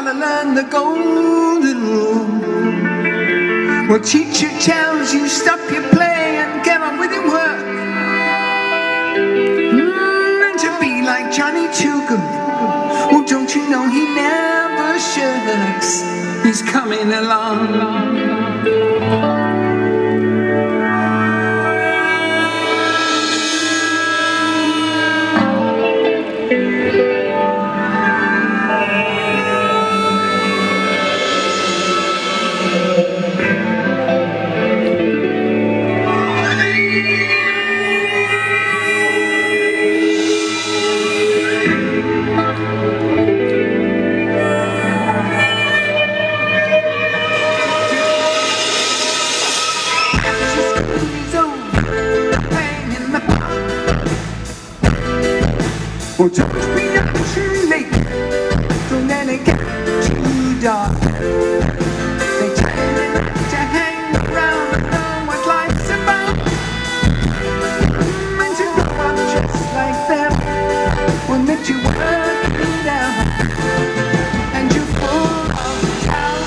gotta learn the golden rule. Well, teacher tells you stop your play and get on with your work. And to be like Johnny Tookum, well, don't you know he never shirks. He's coming along. Oh, don't be up too late, don't let it get too dark. They tell you to hang around and know what life's about. And to grow up just like them will make you work it out. And you're full of doubt.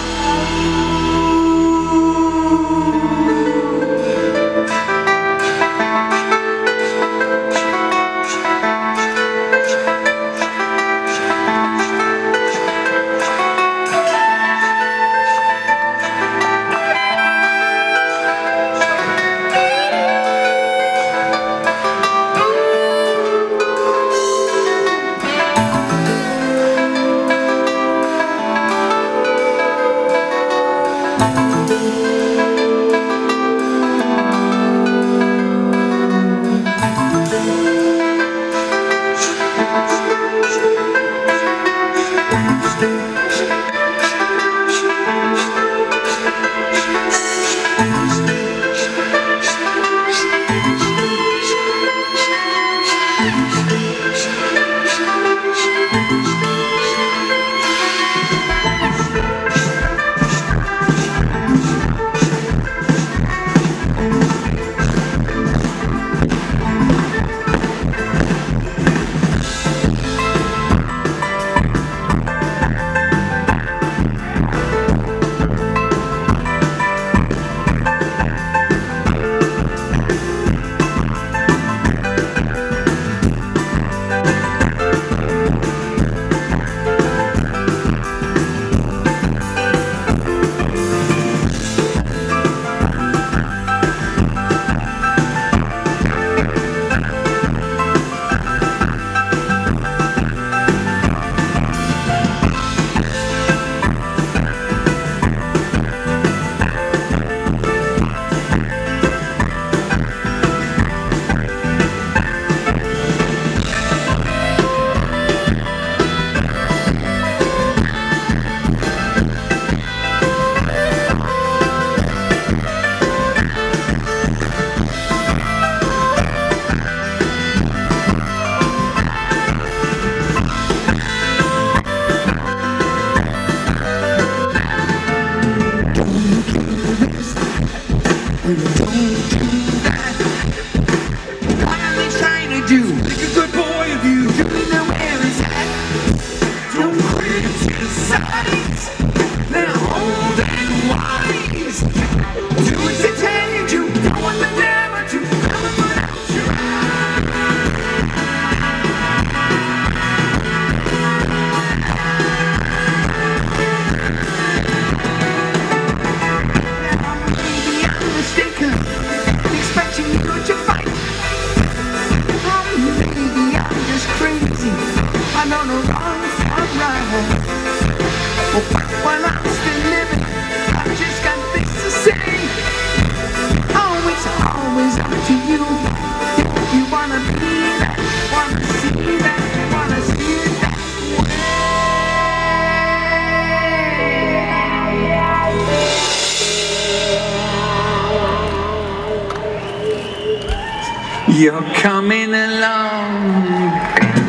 You're coming along.